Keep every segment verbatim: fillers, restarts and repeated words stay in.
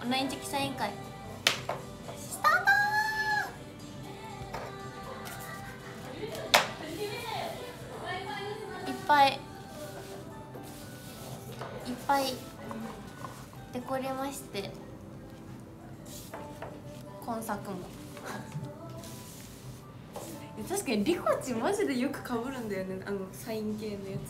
オンライン直社委員会スタートー。いっぱいいっぱいデコりまして、今作も確かにリコチマジでよくかぶるんだよね、あのサイン系のやつ。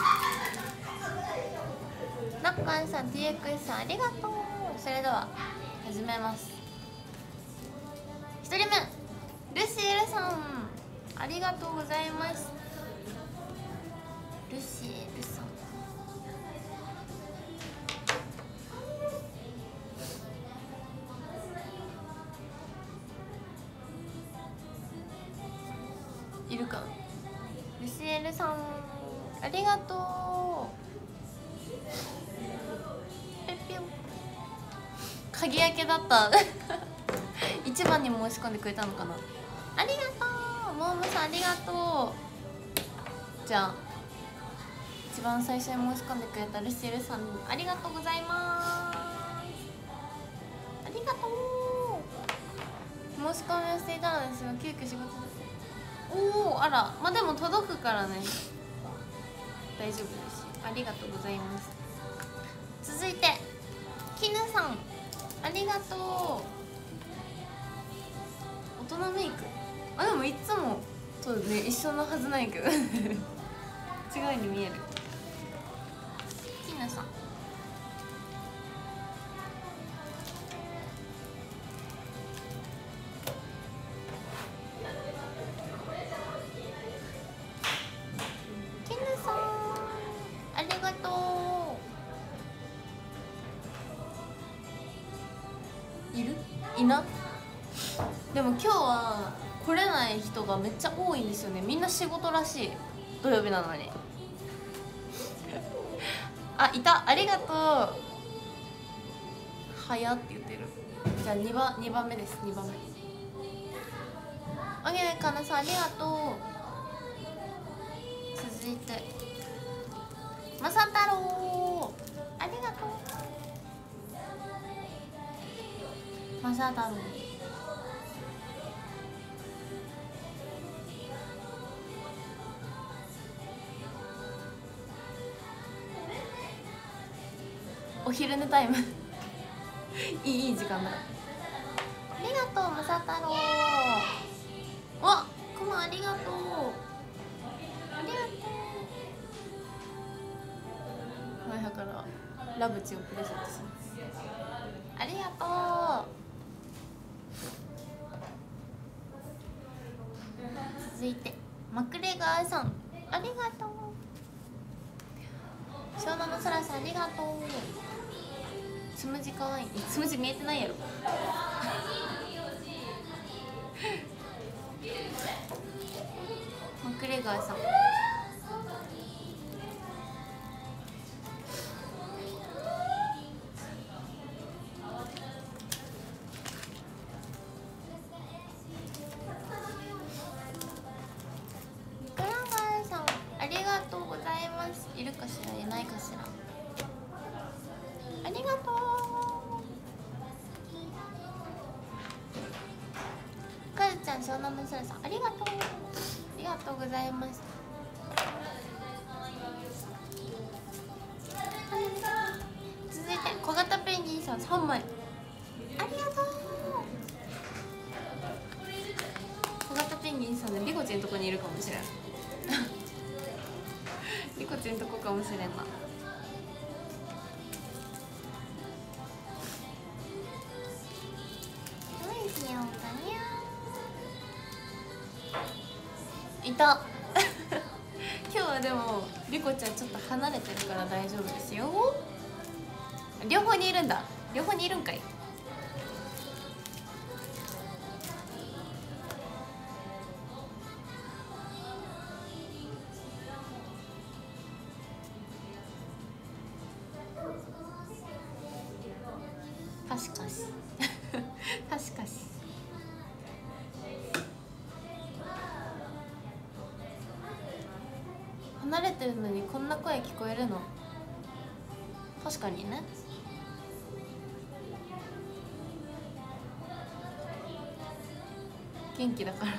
ナッカンさん ティーエックス さんありがとう。それでは始めます。ひとりめルシエルさんありがとうございます。ルシエルさんいるか。ルシエルさんありがとう。ペッピョン鍵開けだった一番に申し込んでくれたのかな。ありがとうモームさんありがとう。じゃあ一番最初に申し込んでくれたルシエルさんありがとうございます。ありがとう。申し込みをしていたのですが急遽仕事です。おお、あら、まあでも届くからね大丈夫です。ありがとうございます。続いてキヌさんありがとう。大人メイク、あでもいつもそうね一緒のはずないけど違うに見える。キヌさんいな。でも今日は来れない人がめっちゃ多いんですよね。みんな仕事らしい、土曜日なのにあ、いた、ありがとう。はやって言ってる。じゃあにばん、にばんめです。にばんめあげねかなさんありがとう。続いてまさ太郎ありがとう。まさ太郎お昼寝タイムいいいい時間だ。ありがとうまさ太郎。わっくまありがとう。ありがとう。前からラブチをプレゼントします。ありがとう。続いてマクレガーさんありがとう。湘南の空さんありがとう。つむじかわいい。つむじ見えてないやろマクレガーさんいるかしらいないかしら。ありがとう。かずちゃん湘南の空さんありがとう。ありがとうございます。続いて小型ペンギンさんさんまいありがとう。小型ペンギンさんでリコちゃんのとこにいるかもしれないリコちゃんとこかもしれんな。どうしようかにゃ。いた今日はでもリコちゃんちょっと離れてるから大丈夫ですよ。両方にいるんだ。両方にいるんかい。確かし確かし離れてるのにこんな声聞こえるの確かにね。 元気だから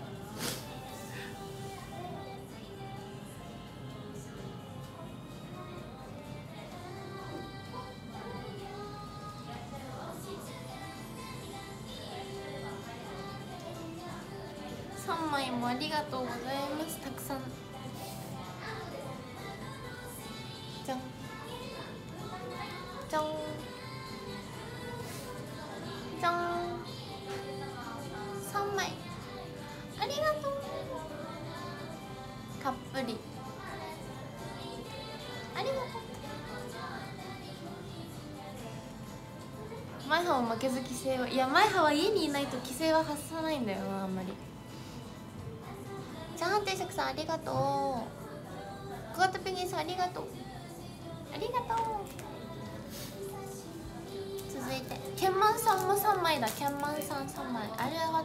さんまいもありがとうございます。たくさんじゃんじゃんじゃん、さんまいありがとう。たっぷりありがとう。マイハも負けず規制は、いやマイハは家にいないと規制は発さないんだよな、あんまり。チャーハン定食さんありがとう。小型ペンギンさんありがとう、ありがとう。続いてケンマンさんもさんまいだ。ケンマンさんさんまいありがとう。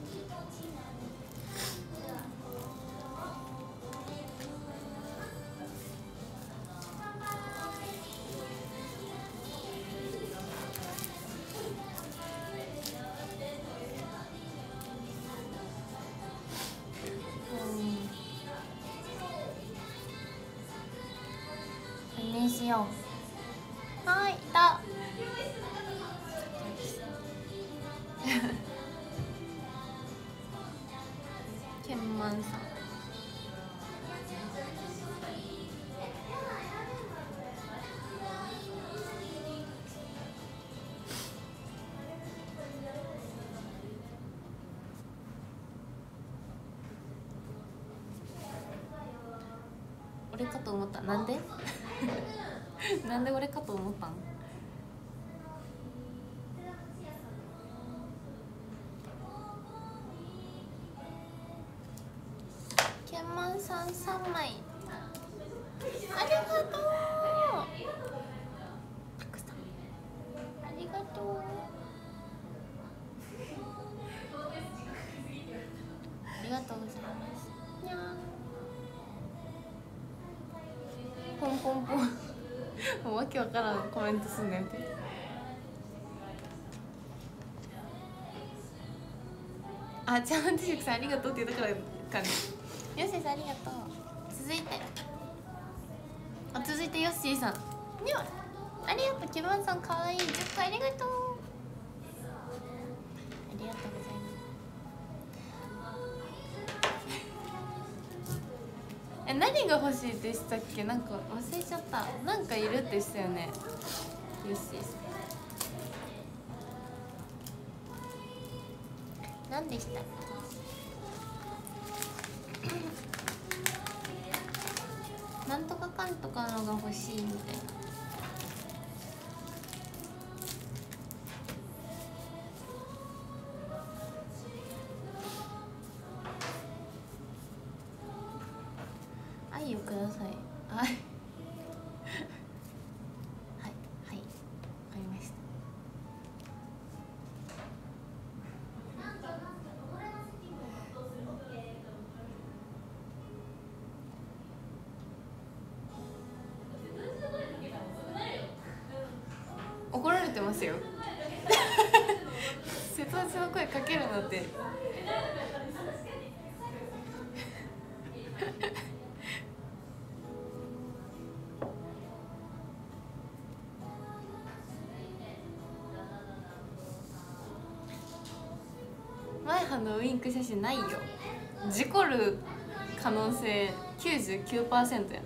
何にしよう。はい、いたケンマンさん俺かと思った。なんでなんで俺かと思ったん。ケンマンさんさんまいありがとう。たくさんありがとう。ありがとうございます。にゃんポンポンポンもうわけわからんコメントすんねんて。あ、チャーハン定食さんありがとうって言ったからかね。ヨッシーさんありがとう。続いてあ続いてヨッシーさんにゃありがとう。キバンさんかわいいじゅっかいありがとう。ありがとうございます。え、何が欲しいでしたっけ。なんか忘れちゃった。なんかいるってしたよね、ヨッシーさん。何でしたなんとかかんとかのが欲しいみたいな。愛をください。愛はいはい、わかりました。怒られてますよ瀬戸内の声かけるのって前歯のウインク写真ないよ。事故る可能性 きゅうじゅうきゅうパーセント やん。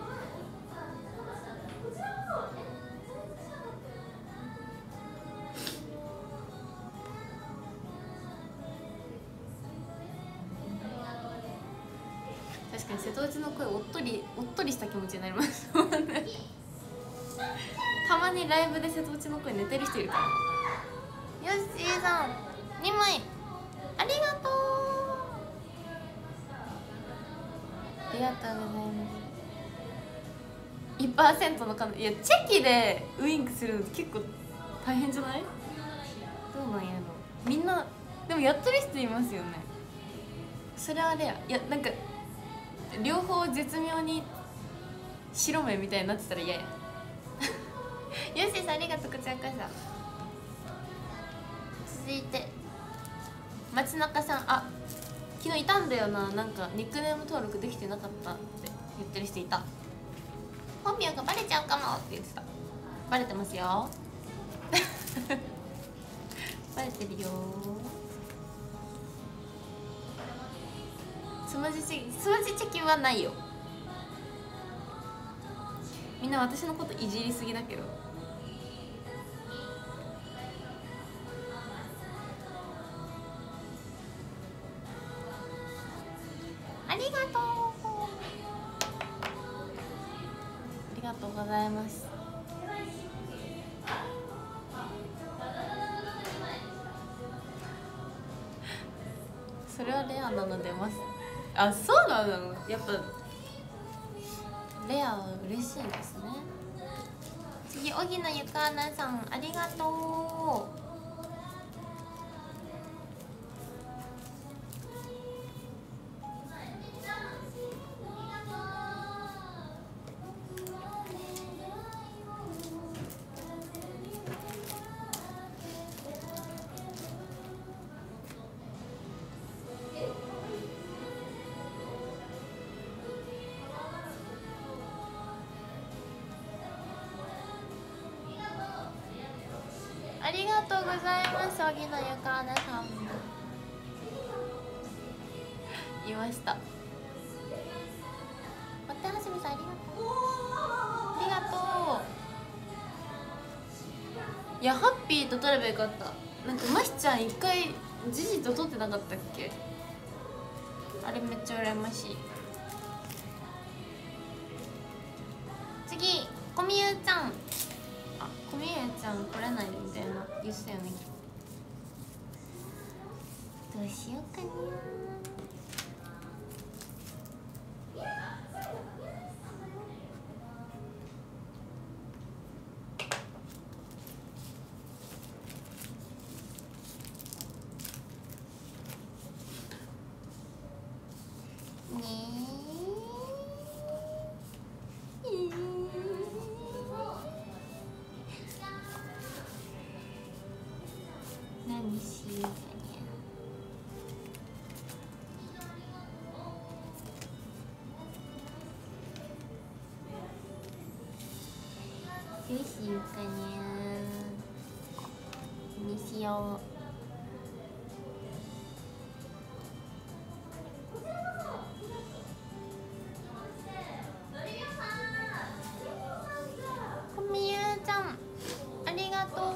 確かに瀬戸内の声おっとりおっとりした気持ちになりますもんねたまにライブで瀬戸内の声寝てる人いるから。よし、しーさんにまいありがとう。ありがとうございます。 いちパーセント の可能。いやチェキでウインクするの結構大変じゃない。どうなんやろ。みんなでもやってる人いますよね。それはレア。いやなんか両方絶妙に白目みたいになってたら嫌やよしーさんありがとう。こちらこそ。続いて街中さん、あ、昨日いたんだよな、なんかニックネーム登録できてなかったって言ってる人いた。本名がバレちゃうかもって言ってた。バレてますよバレてるよ。つむじチつむじチキンはないよ。みんな私のこといじりすぎだけど。ありがとう、ありがとうございます。それはレアなの出ます。あ、そうなの。やっぱレアは嬉しいですね。次、荻野ゆかなさん、ありがとう。ありがとうございます。荻野ゆかなさんいました。待ってはしみさん、ありがとう、ありがとう。いや、ハッピーと撮ればよかった。なんかましちゃん一回ジジと撮ってなかったっけ。あれめっちゃ羨ましい。次、こみゆちゃん。あ、こみゆちゃん来れないみたいな言ってたよね。どうしようかな。ねえ、何しようかね。どうしようかね。にしよう。こみゆちゃん、ありがとう。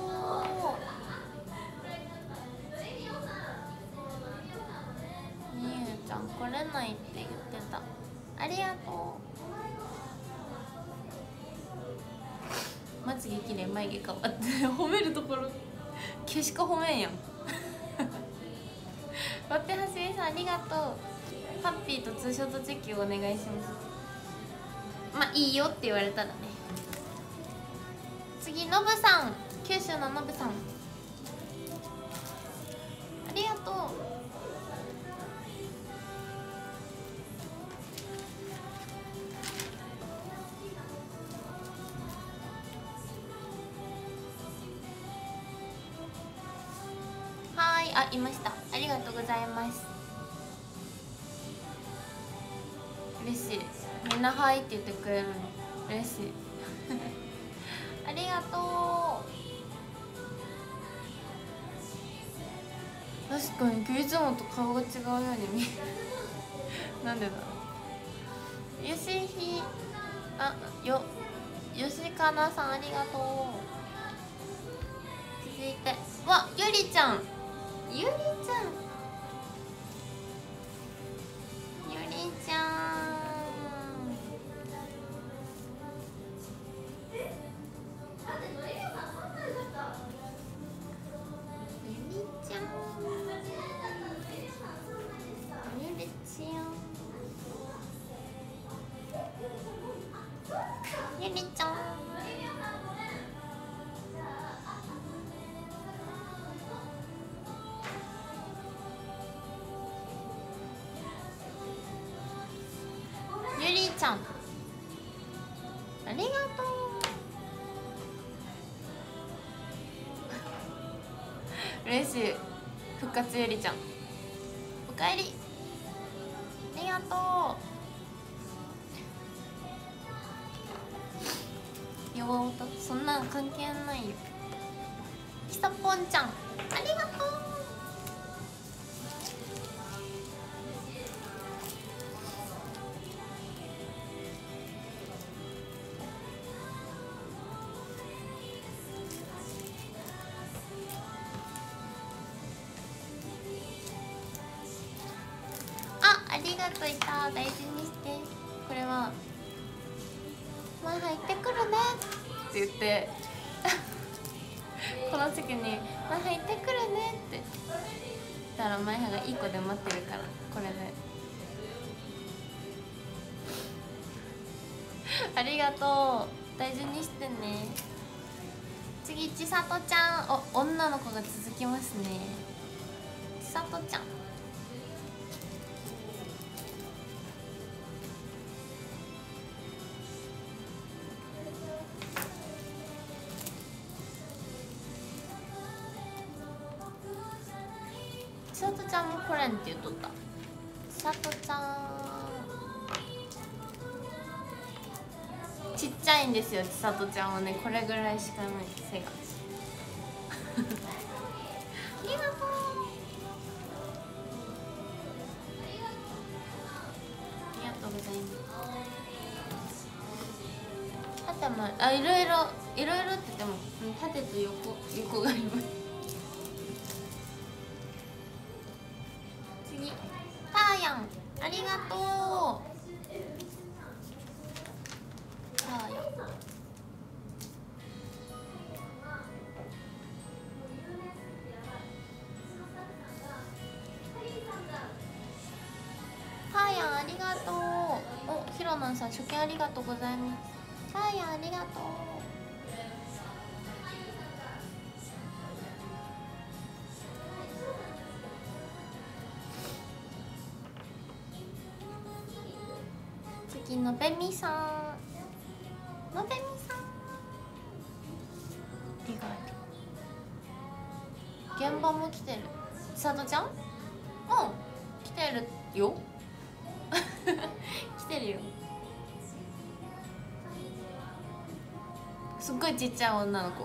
みゆちゃん来れないって言ってた。ありがとう。まつげきれい、眉毛変わって褒めるところけしか褒めんやん割ってはしみさん、ありがとう。ハッピーとツーショットチェキをお願いします。まあいいよって言われたらね。次、のぶさん、九州ののぶさん、ありがとう。はーい、あ、いました。ありがとうございます。嬉しい。みんなはいって言ってくれるの嬉しいありがとう。確かにいつもと顔が違うように見えるなんでだろう。よしひ、あ、よよしかなさん、ありがとう。続いて、わ、ゆりちゃん、ゆりちゃん、ゆりちゃん、ゆりちゃん、ゆりちゃん、ありがとう。嬉しい。復活ゆりちゃん、 かえりありがとう。よわおとそんなん関係ないよ。ひさぽんちゃんありがとう。あ、ありがとう。いた、大事にして。これは「まあ入ってくるね」って言ってこの席に「まあ入ってくるね」って言ったらマイハがいい子で待ってるから、これでありがとう。大事にしてね。次ちさとちゃん。お、女の子が続きますね。ちさとちゃんちさとちゃんもこれんって言っとった。ちさとちゃんちっちゃいんですよ。ちさとちゃんはね、これぐらいしかない背がありがとう。ありがとうございます。縦もあ、いろいろいろいろって言っても縦と横横があります。次ターヤンありがとう。ターヤンターヤンありがとう。お、ひろなんさん初見ありがとうございます。ターヤンありがとう。次のべみさんのべみさんりがとう。現場も来てる。ちさとちゃんうん来てるよ来てるよ。すっごいちっちゃい女の子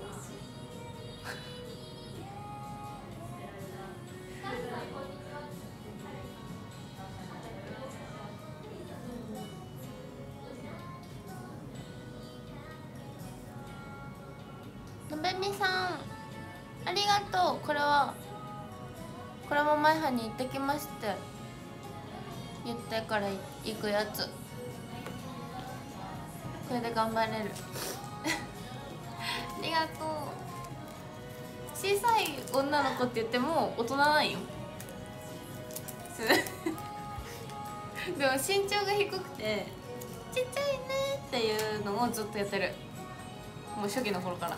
のべみさんありがとう。これはこれもマイハに行ってきまして言ってから行くやつ。これで頑張れるありがとう。小さい女の子って言っても大人なんよでも身長が低くてちっちゃいねっていうのをずっとやってる。もう初期の頃から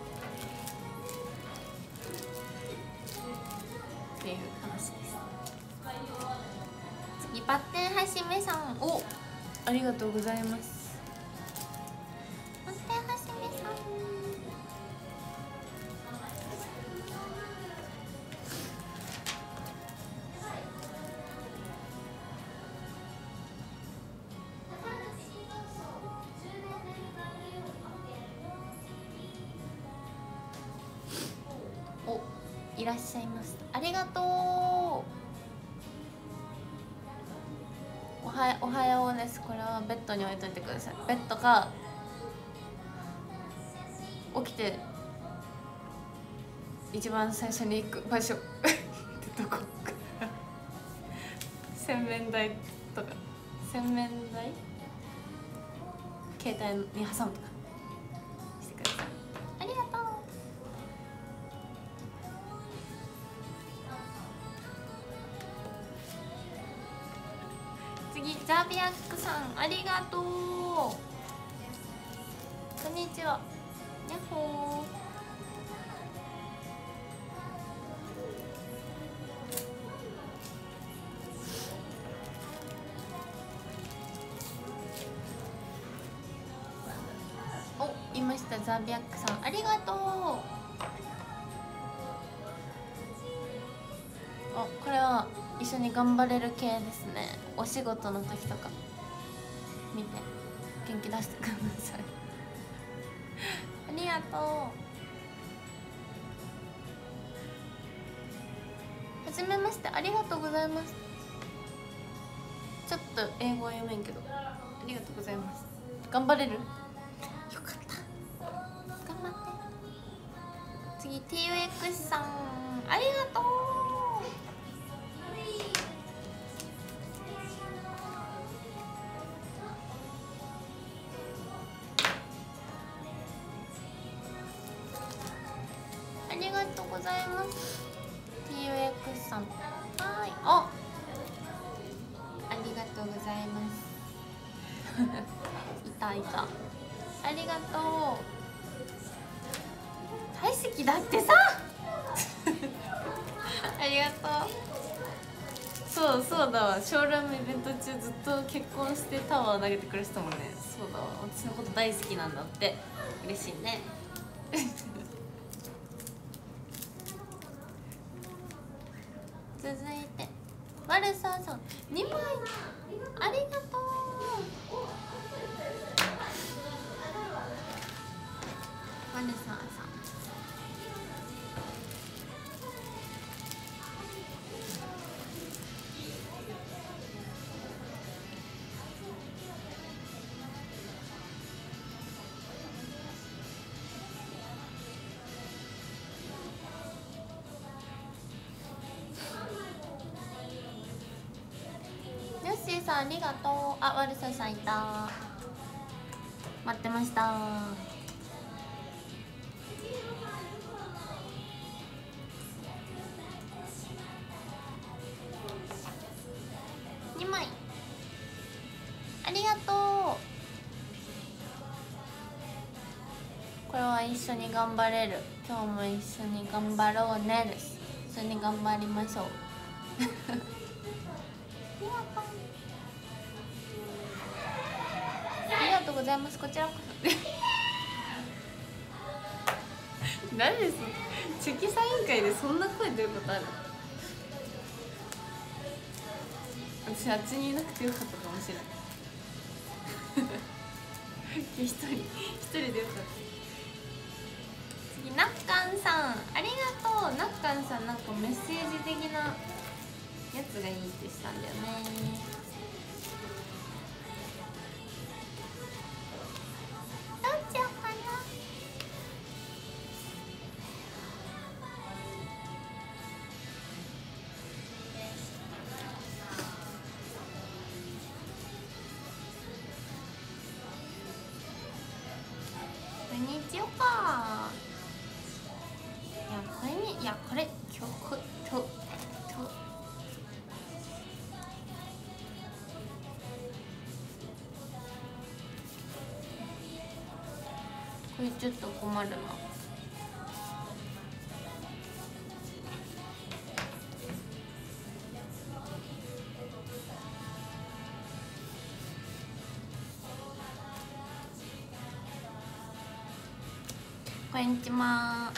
っていう話です。次バッテンはじめさん。お、ありがとうございます。バッテンはじめさんお、いらっしゃいます。ありがとう。おはおはようです。これはベッドに置いといてください。ベッドか起きて一番最初に行く場所ってどこ洗面台とか洗面台携帯に挟むとかしてください。ありがとう。次ザビアックさんありがとう。こんにちは。やっほー。お、いました。ザビアックさんありがとう。 お、これは一緒に頑張れる系ですね。お仕事の時とか見て元気出してくださいありがとう。はじめまして、ありがとうございます。ちょっと英語は読めんけどありがとうございます。頑張れる？よかった、頑張って。次 ティーユーエックス さん、ありがとう。ありがとうございます。 ティーユーエックス さん、はい、あ、ありがとうございますいたいた、ありがとう。大好きだってさありがとう。そうそうだわ、ショールームイベント中ずっと結婚してタワー投げてくれてたもんね。そうだわ、私のこと大好きなんだって。嬉しいね続いてワルサーさんにまいありがとう。ワルサーさん、ヨッシーさんありがとう。あ、ワルサーさんいた、待ってました。にまいありがとう。これは一緒に頑張れる、今日も一緒に頑張ろうねです。一緒に頑張りましょうありがとうございます。こちらこそ何ですチェキサイン会でそんな声出ることある？私あっちにいなくてよかったかもしれない一人一人でよかった。次ナッカンさんありがとう。ナッカンさんなんかメッセージ的なやつがいいってしたんだよね。どっちやかな。こんにちはか。いやこれにいやこれ今日こ今日今日これちょっと困るな。こんにちは。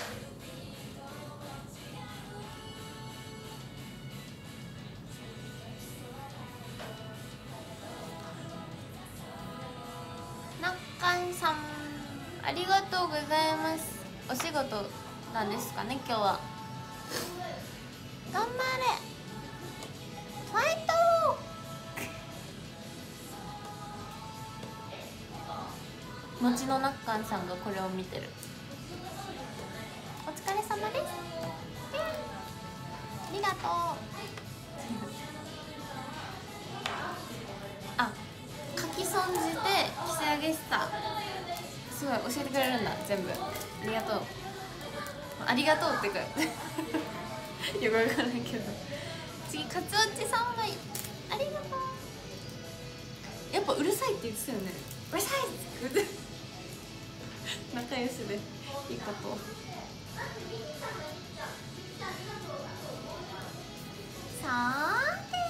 なっかんさんありがとうございます。お仕事なんですかね今日は。頑張れファイト後のなっかんさんがこれを見てる。お疲れ様です。ありがとうあ、書き損じてキセ上げしたすごい教えてくれるんだ全部。ありがとうありがとうってかよくわからんけど。次かつおちさんがいありがとう。やっぱうるさいって言ってたよね。うるさいって仲良しでいいこと。さーて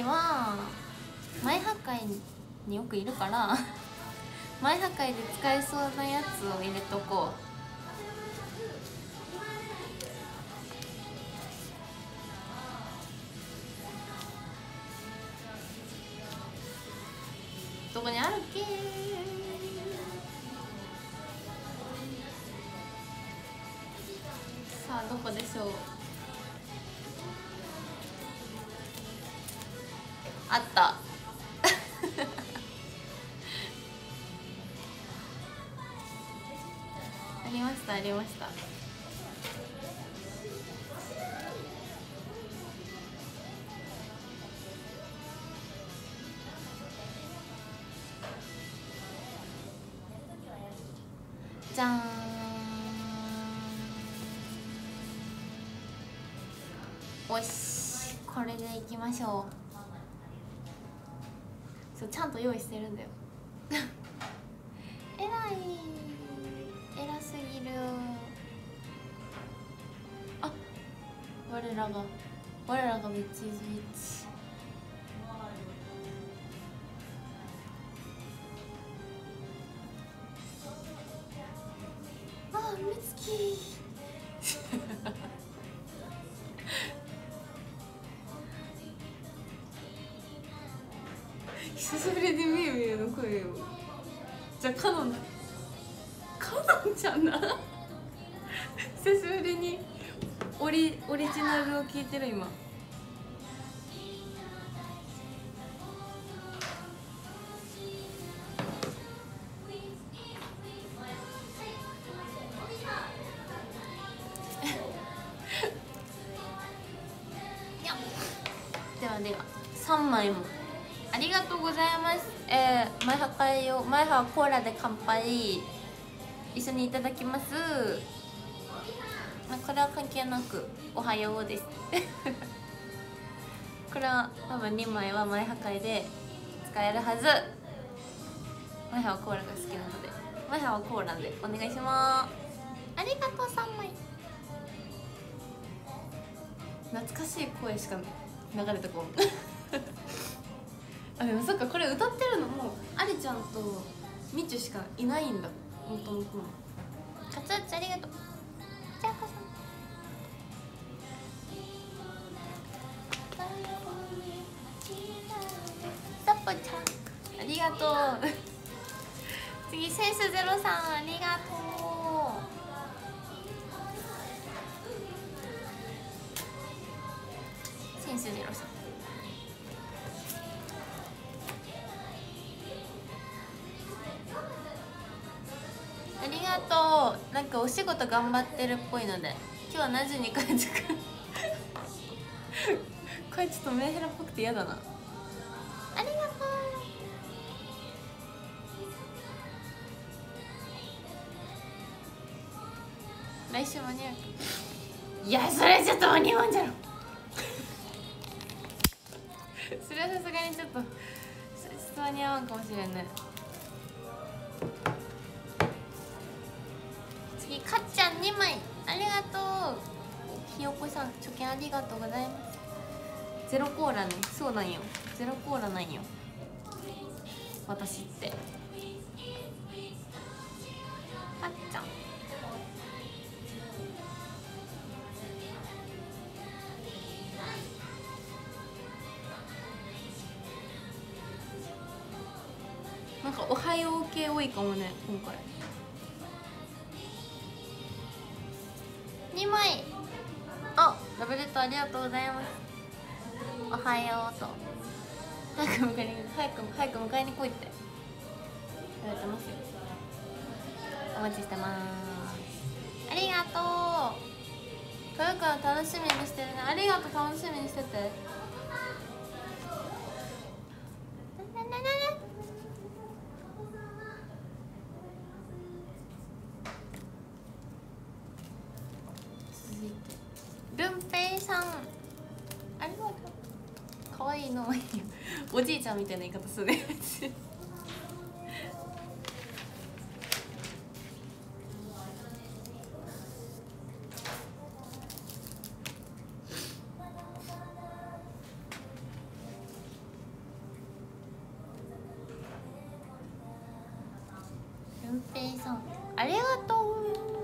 時は前破壊によくいるから前破壊で使えそうなやつを入れとこう。どこにあるっけ。さあどこでしょう。あったありましたありました。じゃーん。おし、これでいきましょう。そうちゃんと用意してるんだよえらい、えらすぎる。あ、我らが我らがビッチーズビッチ。あ、みつき久しぶりにみゆみゆの声を。じゃあカノンカノンちゃんな久しぶりにオリオリジナルを聞いてる今。ではではさんまいもありがとうございます。えー、前葉会を前葉コーラで乾杯一緒にいただきます。まあ、これは関係なくおはようですこれは多分にまいは前葉会で使えるはず。前葉はコーラが好きなので前葉はコーラでお願いします。ありがとうさんまい。懐かしい声しか流れてこんあ、でもそっか、これ歌ってるのもありちゃんとみちゅしかいないんだ。もともとのかつあちありがとう。じゃあこさんサポちゃんありがとう次センスゼロさんありがとう。センスゼロさんありがとう。なんかお仕事頑張ってるっぽいので今日は何時に帰ってくるこれちょっとメンヘラっぽくて嫌だな。ありがとう。来週間に合う。いやそれちょっと間に合うんじゃろそれはさすがにちょっと質間に合わんかもしれんね。次かっちゃんにまいありがとう。ひよこさん貯金ありがとうございます。ゼロコーラね。そうなんよ、ゼロコーラなんよ私って。かっちゃんなんかおはよう系多いかもね今回。にまいあ、ラブレットありがとうございます。おはようと早く迎えに早く早く迎えに来いって言われてますよ。お待ちしてます。ありがとう。かよくん楽しみにしてるね。ありがとう、楽しみにしてて。続いてるんぺいさんありがとう。かわいいのおじいちゃんみたいな言い方するねありがと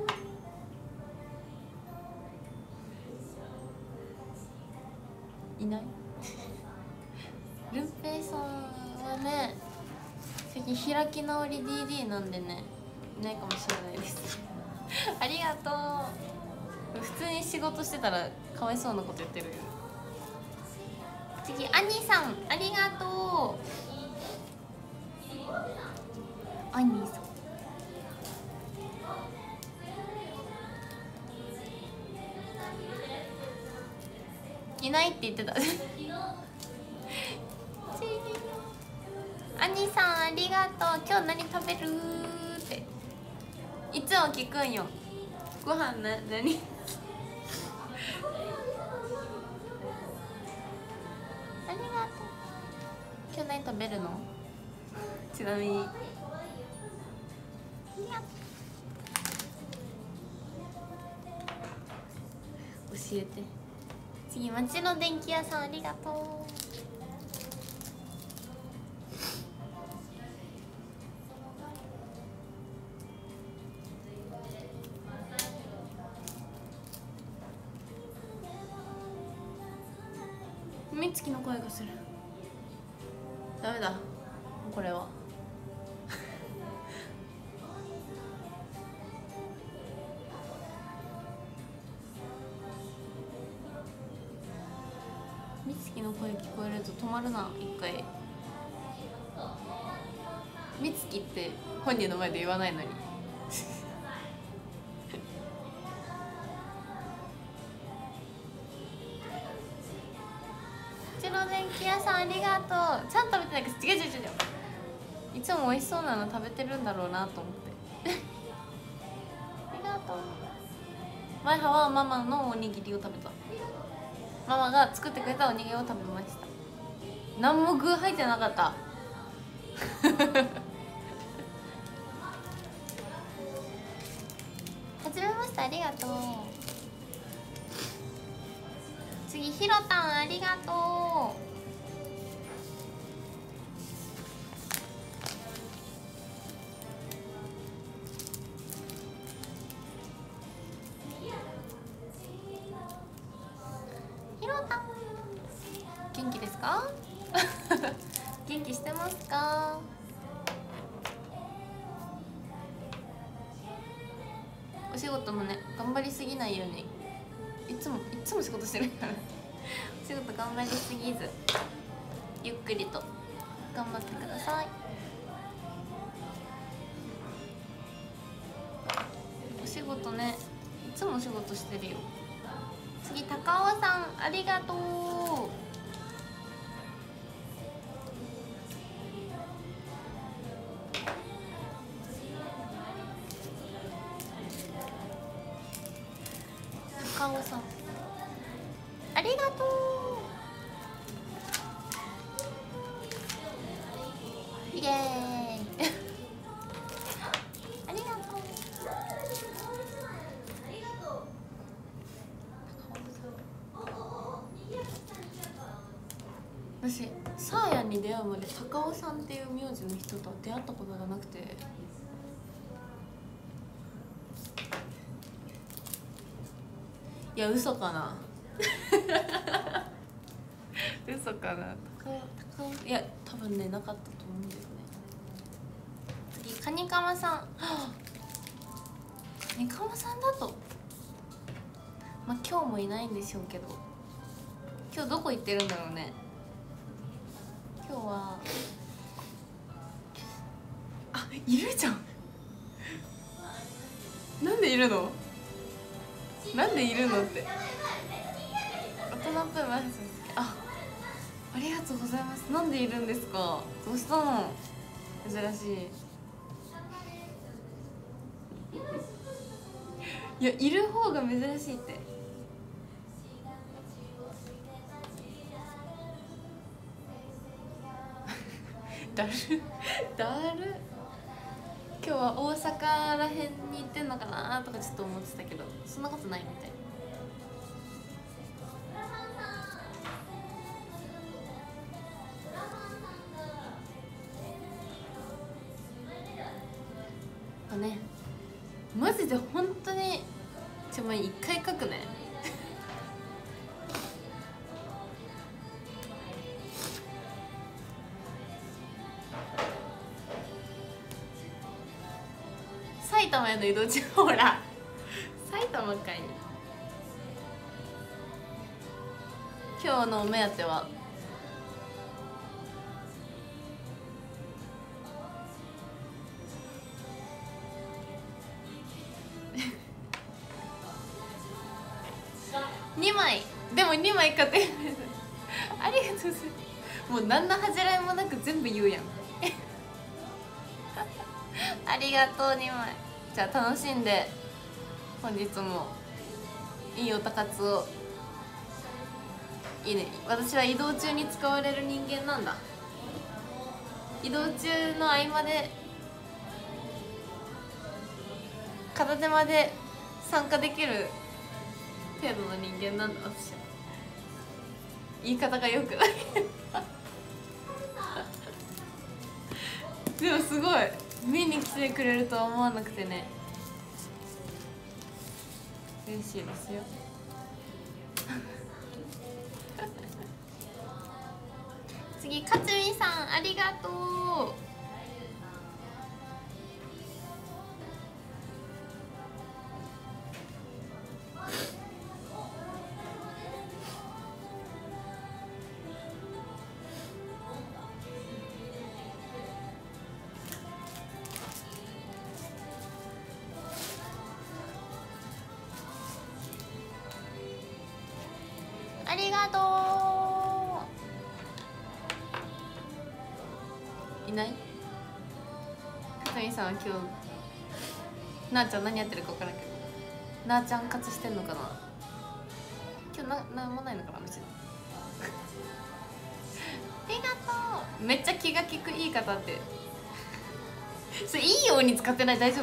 う。いないルンペイさんはね最近開き直り ディーディー なんでねいないかもしれないですありがとう。普通に仕事してたらかわいそうなこと言ってるよ。次アニさんありがとう。アニさんいないって言ってたアニさんありがとう。今日何食べるっていつも聞くんよ。ご飯な何ありがとう。今日何食べるのちなみに教えて。次町の電気屋さんありがとう。みつきの声がする。ダメだこれはみつきの声聞こえると止まるな一回。みつきって本人の前で言わないのにうちの電気屋さんありがとう。ちゃんと食べてないけど違う違う違ういつも美味しそうなの食べてるんだろうなと思ってありがとう。前ははママのおにぎりを食べた。ママが作ってくれたおにぎりを食べました。何も具入ってなかったはじめましてありがとう。次ひろたんありがとう。ひろたん元気ですか元気してますか。お仕事もね頑張りすぎないようにいつもいつも仕事してるからお仕事頑張りすぎずゆっくりと頑張ってください。お仕事ねいつもお仕事してるよ。次高尾さんありがとう。高尾さんありがとう。イエーイありがとう。私サーヤに出会うまで高尾さんっていう名字の人とは出会ったことがなくていや嘘かな嘘かな。高尾高尾いや多分ねなかったと思うんだよね。次カニカマさんはあカニカマさんだとまあ今日もいないんでしょうけど今日どこ行ってるんだろうね。今日はあいるじゃんなんでいるのなんでいるのって大人っぽい前橋あありがとうございます。なんでいるんですか。どうしたの珍しいいやいる方が珍しいってだるだる今日は大阪らへんに行ってんのかなとかちょっと思ってたけどそんなことないみたい。ねマジで本当にちょもう一回書くね埼玉への移動中ほら埼玉かい。今日のお目当てはにまい。でもにまい買ってありがとうございます。もう何の恥じらいもなく全部言うやんありがとうにまい。じゃあ楽しんで本日もいいおたかつを。いいね。私は移動中に使われる人間なんだ。移動中の合間で片手間で参加できる程度の人間なんだ私は。言い方がよくないでもすごい見に来てくれるとは思わなくてね、嬉しいですよ次かつみさんありがとう。ありがとう。いない？かつみさんは今日なあちゃん何やってるか分からんけど、なあちゃん活してんのかな。今日ななんもないのかな別にありがとう。めっちゃ気が利くいい方ってそれいいように使ってない？大丈夫？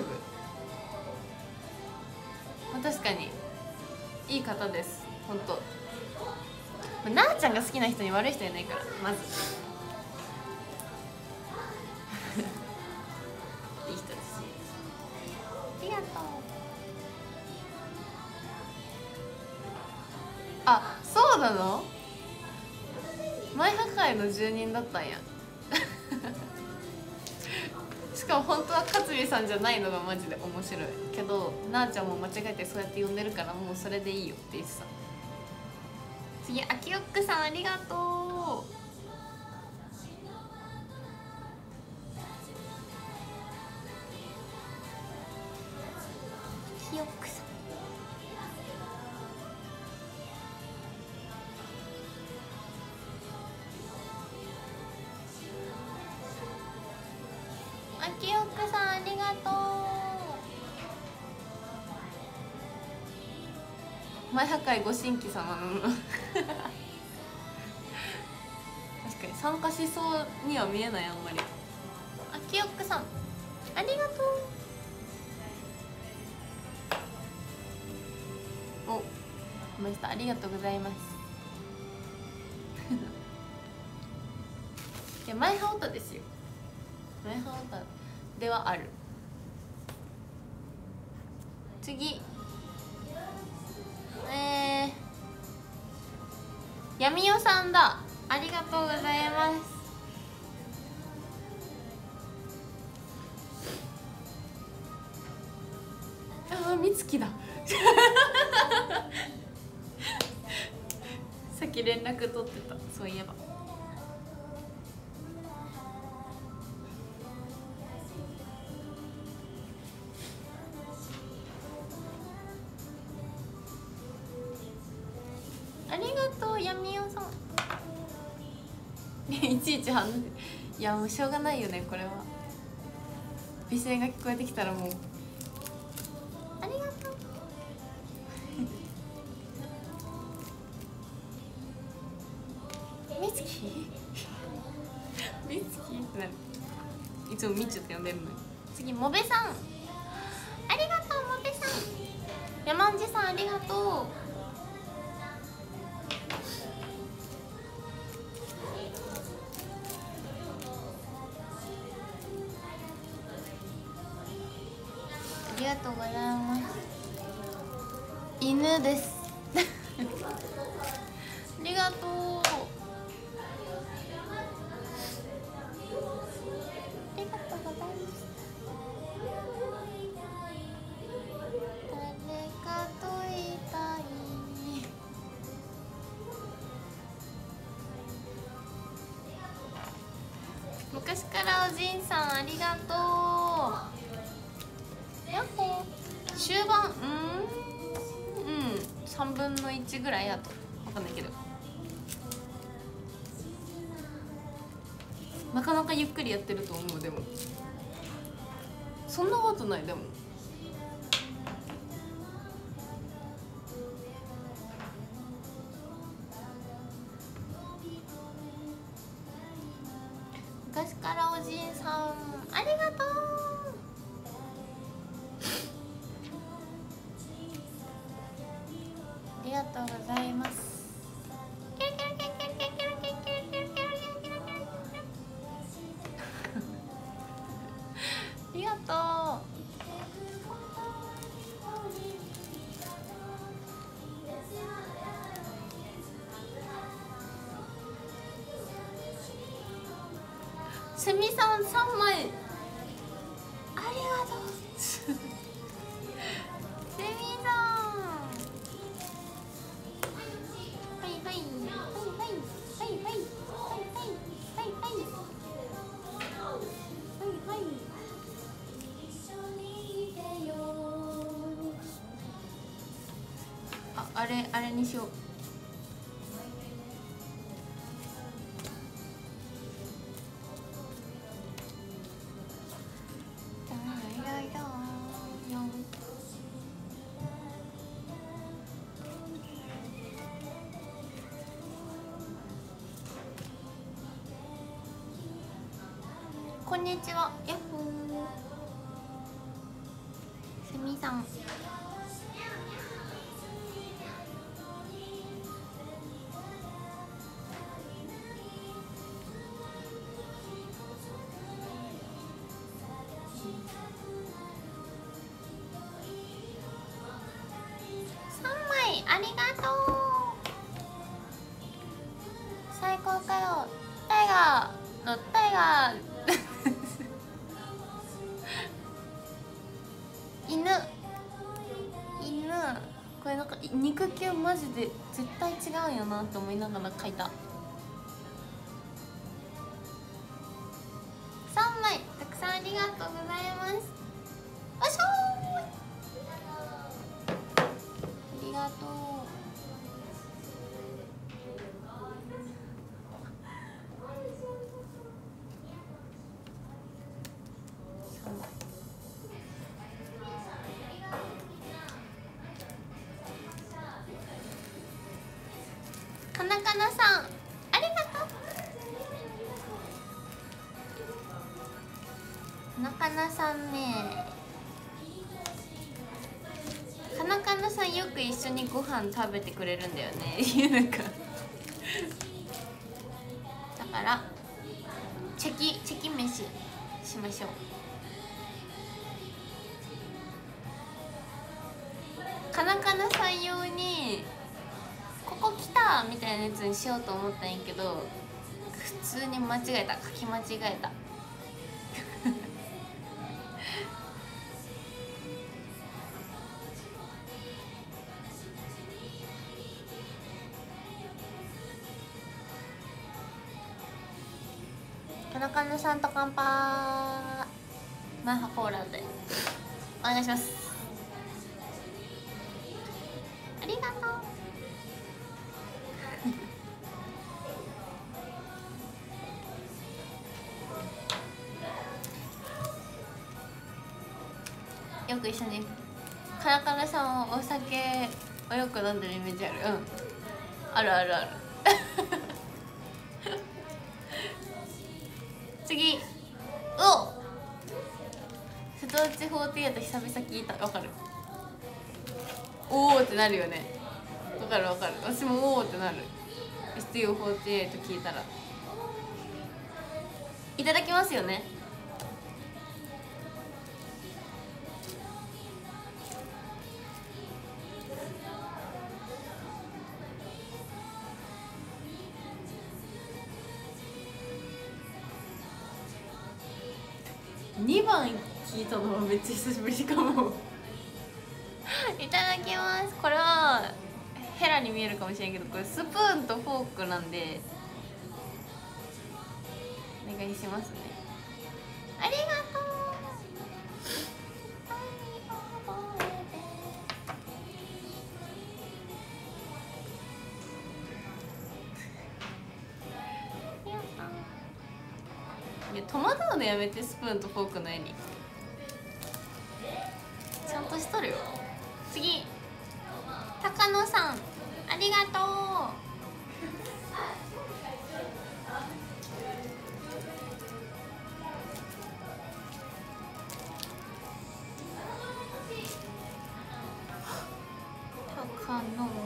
まあ、確かにいい方です。本当なあちゃんが好きな人に悪い人いないからまずいい人です。ありがとう。あ、そうなの？前派会の住人だったんやしかも本当は勝美さんじゃないのがマジで面白いけど、なあちゃんも間違えてそうやって呼んでるからもうそれでいいよって言ってさ。次あきよっくさんありがとう。あきよっくさんあきよっくさんありがとう。前派会ご新規様の確かに参加しそうには見えない。あんまりあきよっくさんありがとう。お、来ました。ありがとうございますいや前派オタですよ。前派オタではある。次えー、闇代さんだ。ありがとうございます。あー、みつきださっき連絡取ってた、そういえば。ありがとう闇代さんいちいち反応。いやもうしょうがないよねこれは。美声が聞こえてきたらもうありがとうみつきみつきってなる。いつもみちゅって呼んでるのに。次もべさんありがとう。もべさん山んじさんありがとう。ありががとうございます。犬ですありがとう。ありがとうございます。誰かと言いたい。昔からおじいさんありがとう。やっほー。終盤、うーんうんさんぶんのいちぐらいやと分かんないけど、なかなかゆっくりやってると思う。でもそんなことない。でも昔からおじいさんありがとう。ありがとうございます。ありがとう。セミさんさんまいありがとうセミさんはいはいはいはいはいはいはいはいはいはいはいあ、あれあれにしよう。こんにちは。やっほー。セミさん。さんまいありがとう。最高かよ。タイガーのタイガー犬犬これなんか肉球マジで絶対違うんやなって思いながら描いた。さんまいたくさんありがとうございます。おしょーありがとう。かなかなさんありがとう。かなかなさんね、かなかなさんよく一緒にご飯食べてくれるんだよねなんかだからチェキチェキ飯しましょう。かなかなさん用にここ来たみたいなやつにしようと思ったんやけど、普通に間違えた。書き間違えたかなかなさんと乾杯。マッハコーラでお願いします。ありがとうよく一緒にカラカラさんはお酒をよく飲んでるイメージある。うんあるあるある次お瀬戸内フォーティーエイト久々聞いた。わかる。おおってなるよね。わかるわかる。私もおおってなる。エスティーオーフォーティーエイト 聞いたらいただきますよね。 にばん聞いたのはめっちゃ久しぶりかもいただきます。これはヘラに見えるかもしれんけど、これスプーンとフォークなんでお願いしますね。ありがとう。いや戸惑うのやめて、スプーンとフォークの絵にちゃんとしとるよ。次、高野さんありがとう。高野さん、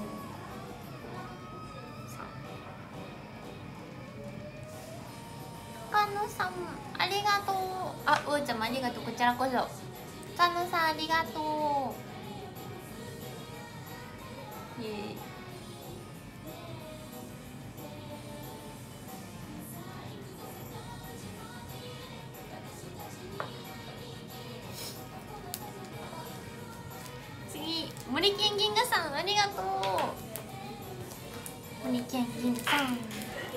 高野さんありがとう。あ、うーちゃんもありがとう。こちらこそ高野さんありがとう。イエーイ。次、森健銀河さんありがとう。森健銀河さん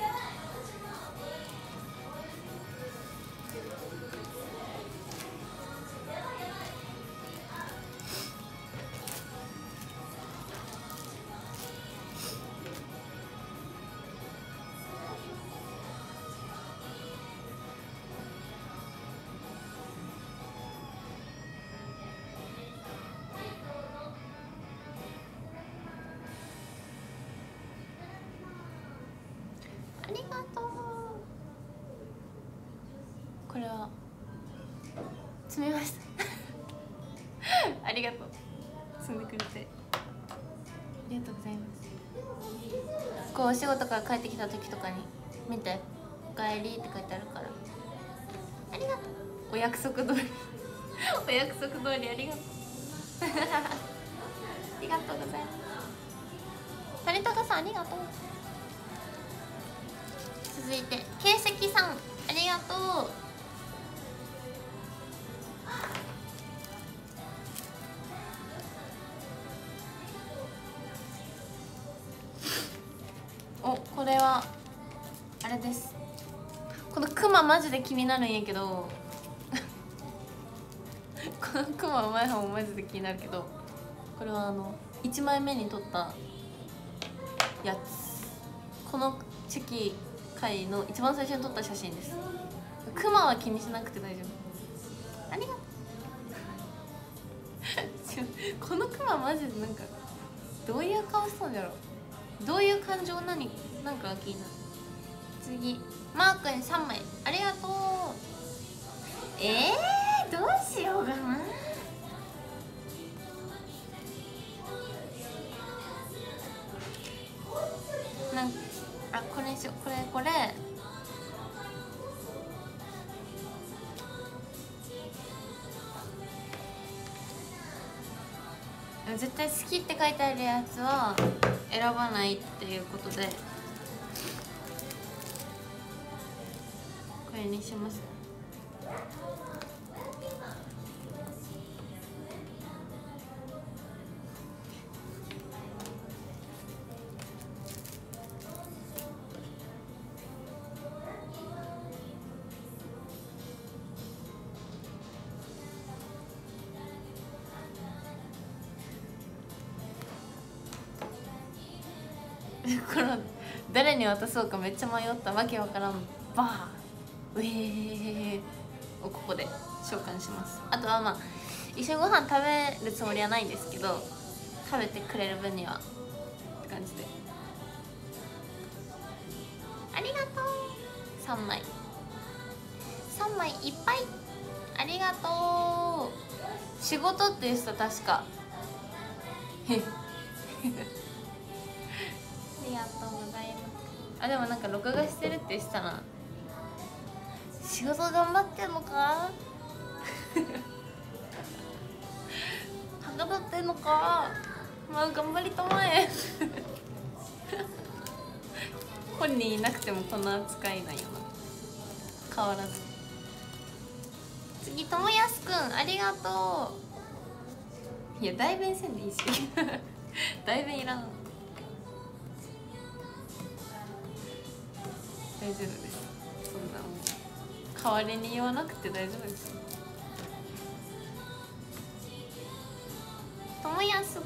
ありがとう。これは積みましたありがとう。積んでくれてありがとうございます。こうお仕事から帰ってきた時とかに見て「おかえり」って書いてあるから、ありがとう。お約束通りお約束通りありがとうありがとうございます。谷高さんありがとう。続いて形石さんありがとう。お、これはあれです。このクママジで気になるんやけどこのクマ前半もマジで気になるけど、これはあのいちまいめに撮ったやつ、このチェキ会の一番最初に撮った写真です。クマは気にしなくて大丈夫。ありがとうこのクママジでなんかどういう顔しそうじゃろ、どういう感情、何なんか気になる。次、マー君さんまいありがとう。えー、どうしようかな。なんかあ、これにしよう。これこれ絶対好きって書いてあるやつは選ばないっていうことでこれにします。この誰に渡そうかめっちゃ迷ったわけわからんバーウェーをここで召喚します。あとはまあ一緒にご飯食べるつもりはないんですけど、食べてくれる分にはって感じで。ありがとう。さんまいさんまいいっぱいありがとう。仕事って言ってた確かへっありがとうございます。あ、でもなんか録画してるって言ってたな。仕事頑張ってんのかはかどってんのか。まあ頑張りたまえ本人いなくてもこの扱いなんよな、変わらず。 次ともやすくんありがとう。いや代弁せんでいいし代弁いらん。大丈夫です、そんなもん代わりに言わなくて大丈夫ですよ。ともやすくん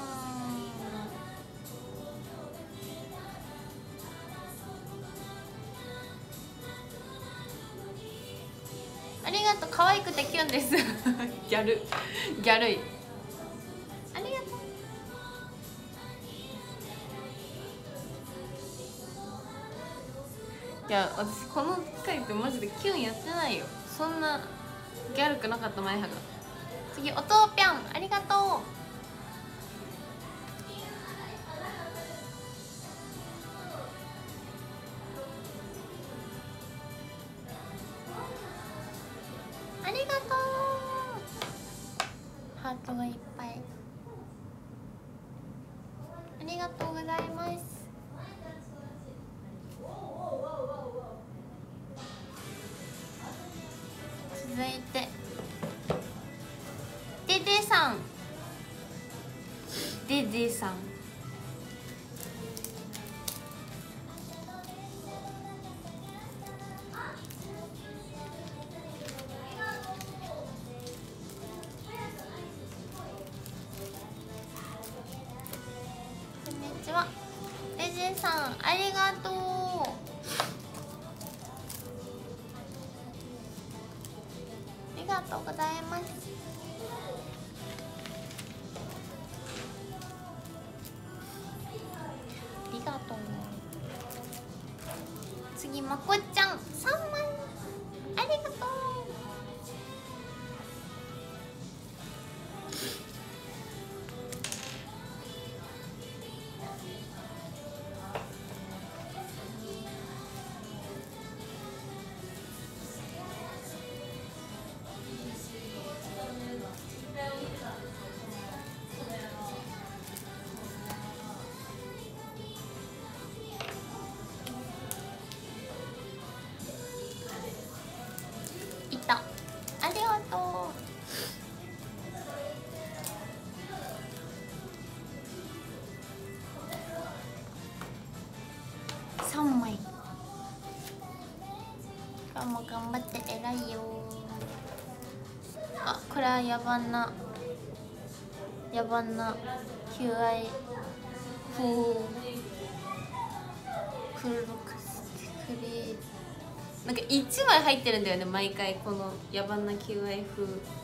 ありがとう。可愛くてキュンですギャルギャルい。ありがとう。いや私この回ってマジでキュンやってないよ。そんなギャルくなかった前歯が。次おとうぴゃんありがとう。ありがとう。ハートがいっぱい。ありがとうございます。続いてデデさんデデさんこんにちは。デデさんありがとう。ありがとうございます。ありがとう。次まこちゃんさんまいありがとう。いた。ありがとう。さんまい。今日も頑張って偉いよ。あ、これは野蛮な野蛮な求愛風クルクスクリなんかいちまい入ってるんだよね毎回この野蛮な求愛風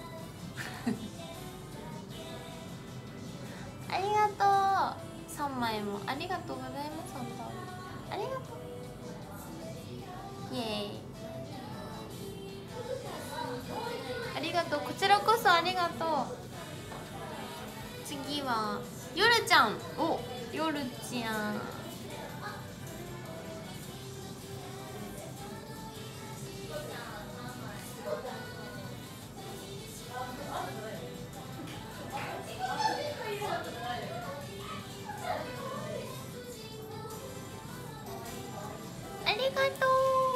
ありがとう。さんまいもありがとうございます。本当にありがとう。イエーイ。ありがとう。こちらこそありがとう。次はよるちゃん。お、よるちゃんありがとう。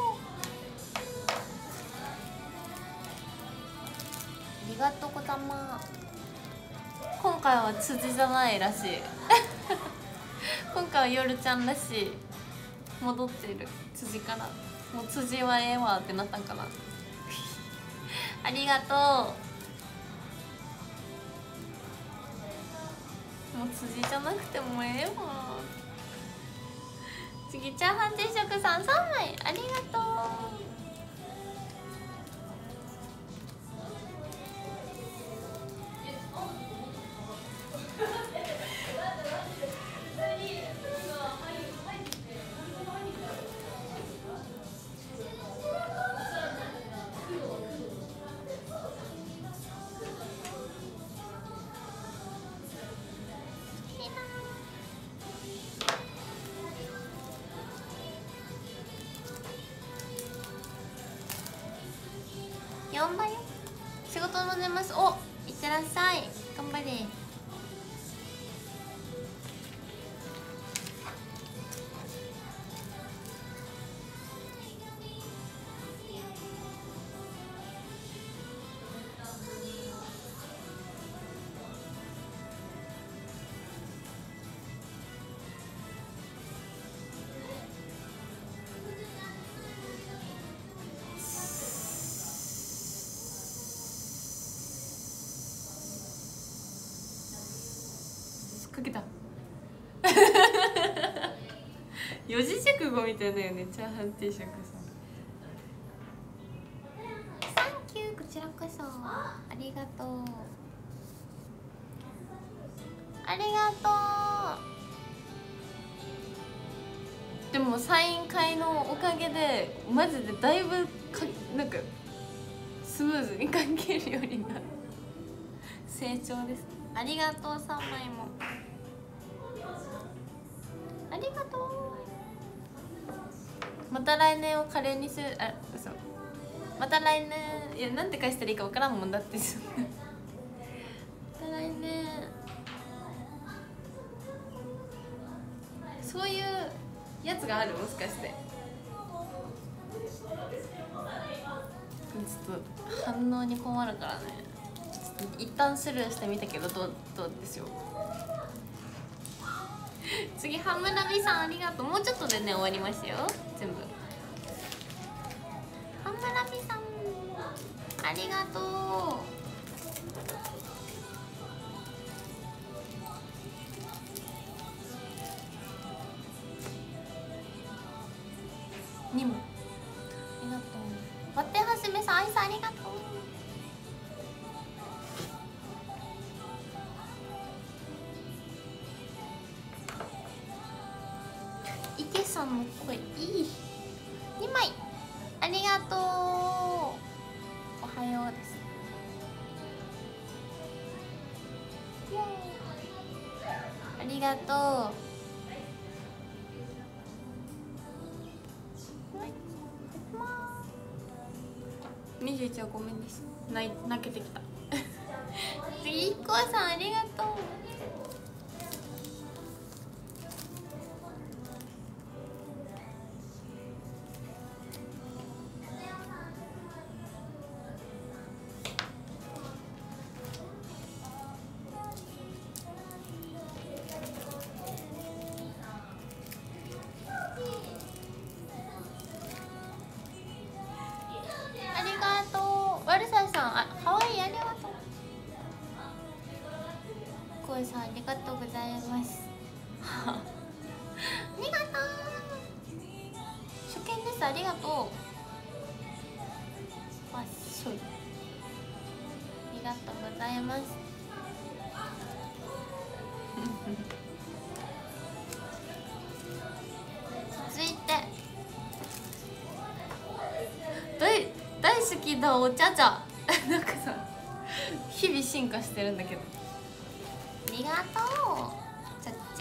ありがとうございます。今回は辻じゃないらしい今回はよるちゃんらしい。戻ってる辻から。もう辻はええわってなったんかなありがとう。もう辻じゃなくてもええわ。次チャーハン定食さんさんまいありがとう。よんばいよ。仕事も出ます。お、いってらっしゃい。頑張れ。 かけた四字熟語みたいだよね、チャーハン定食さん。サンキュー、こちらこそありがとう、ありがとう。でもサイン会のおかげでマジでだいぶかなんかスムーズに書けるようになる成長です。ありがとう、さんまいもありがとう。また来年をカレーにする、あ、嘘、また来年、いや、なんて返したらいいかわからんもんだってまた来年、そういうやつがある、もしかして。ちょっと反応に困るからね、ちょっと一旦スルーしてみたけど、どうどうでしょう次、ハムラビさんありがとう。もうちょっとでね終わりますよ全部。ハムラビさんありがとう。にもありがとう。バッテンはじめさん、アイスありがとう。池さんの声いい。にまいありがとう。おはようです。イエーイ、ありがとう。にじゅういちはごめんです。泣泣けてきた次、いっこさんありがとう。ありがとう。ワルサイさん、あ、かわいい、ありがとう。こえさんありがとうございますありがとう。初見です、ありがとう。わっしょい、ありがとうございます続いて大大好きだお茶茶なんかさ、日々進化してるんだけど、ありがとうちゃっちゃ。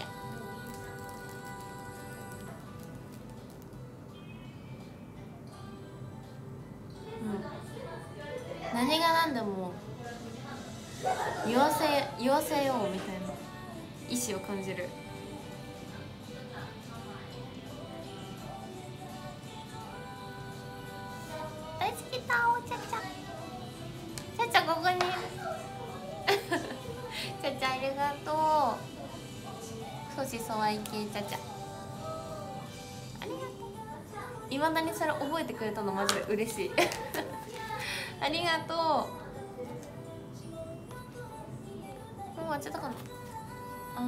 うん、何が何でも言わせ言わせようみたいな意志を感じる。大好きだおちゃちゃちゃちゃ、ここにちゃちゃありがとう。ソシソワイ系ちゃちゃありがとう。いまだにそれ覚えてくれたのマジで嬉しいありがとう。もう終わっちゃったかな。あー、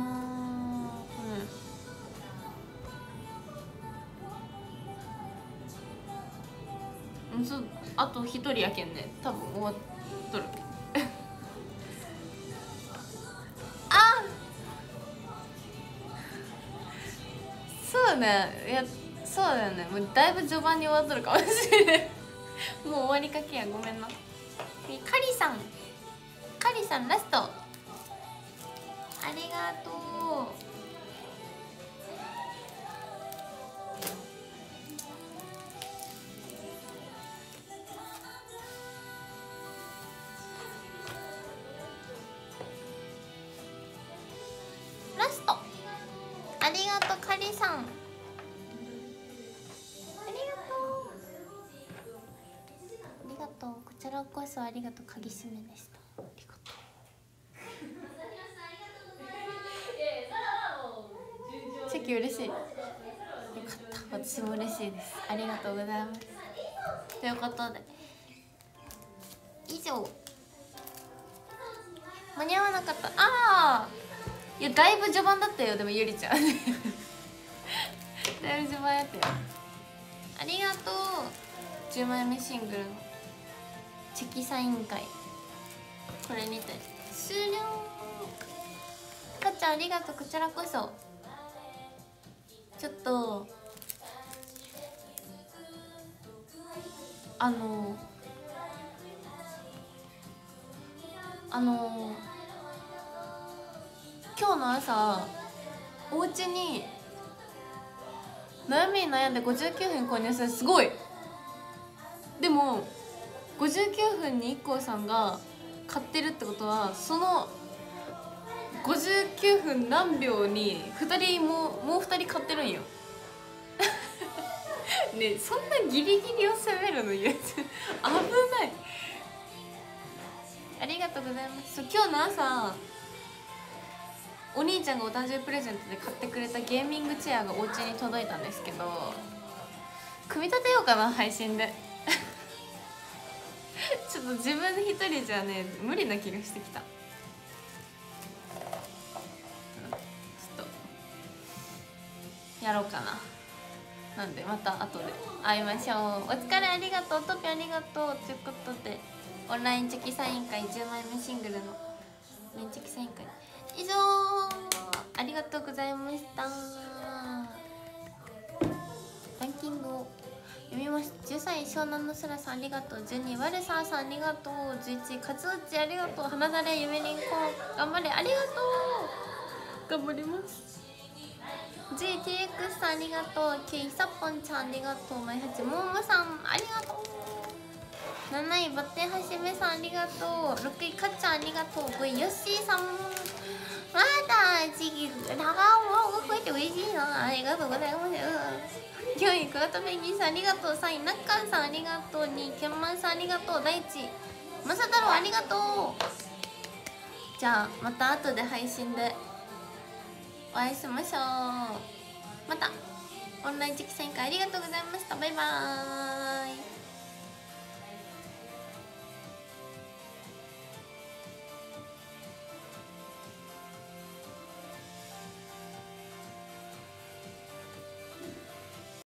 うん、そう、あと一人やけんね、多分終わっとるあ、そうね、いや、そうだよね、もうだいぶ序盤に終わっとるかもしれないもう終わりかけや、ごめんな。カリさん、カリさんラストありがとう。ラストありがとう、カリさんありがとう。ありがとう、こちらこそありがとう、鍵閉めでした。ありがとう。チェキ嬉しい。よかった、私も嬉しいです。ありがとうございます。ということで以上、間に合わなかった。ああ、 いやだいぶ序盤だったよ。でもゆりちゃんだいぶ序盤やったよ。ありがとう。じゅうまいめシングルのチェキサイン会、これにて終了。かっちゃんありがとう。こちらこそ。ちょっとあのあの今日の朝お家に悩みに悩んでごじゅうきゅうふん購入する。すごい。でもごじゅうきゅうふんに イーコー さんが買ってるってことは、そのごじゅうきゅうふん何秒にふたりももうふたり買ってるんよねえ、そんなギリギリを攻めるのやつ危ない。ありがとうございます。今日の朝お兄ちゃんがお誕生日プレゼントで買ってくれたゲーミングチェアがお家に届いたんですけど、組み立てようかな配信でちょっと自分一人じゃね無理な気がしてきた。ちょっとやろうかな。なんでまた後で会いましょう。お疲れ、ありがとう。トピありがとう。ということでオンラインチェキサイン会じゅうまいめシングルのオンラインチェキサイン会以上。ありがとうございました。ランキングを読みます。じゅうさんい湘南の空さんありがとう。じゅうにいワルサーさんありがとう。じゅういちいカツウチありがとう。花だれゆめりんこ頑張れありがとう。頑張ります。ジーティーエックス さんありがとう。きゅういさっぽんちゃんありがとう。まいはちももさんありがとう。なないバッテンはじめさんありがとう。ろくいかっちゃんありがとう。ごいヨッシーさんまだ次長尾がこうやって嬉しいな。ありがとうございます。きゅういクワトペンギンさんありがとう。さんいナッカンさんありがとう。にいケンマンさんありがとう。だいいちマサ太郎ありがとう。じゃあまた後で配信でお会いしましょう。またオンラインチェキサイン会ありがとうございました。バイバーイ。